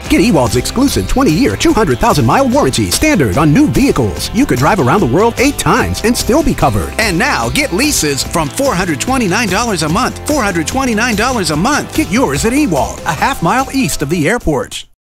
Get Ewald's exclusive 20-year, 200,000-mile warranty standard on new vehicles. You could drive around the world 8 times and still be covered. And now, get leases from $429 a month. $429 a month. Get yours at Ewald, a half-mile east of the airport.